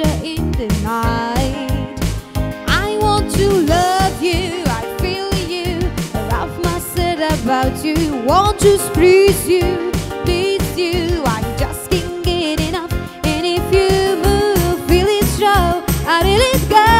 pleasure in the night. I want to love you, I feel you, love myself about you, want to please you, I just can't get enough. And if you move, feel it show, I let it go.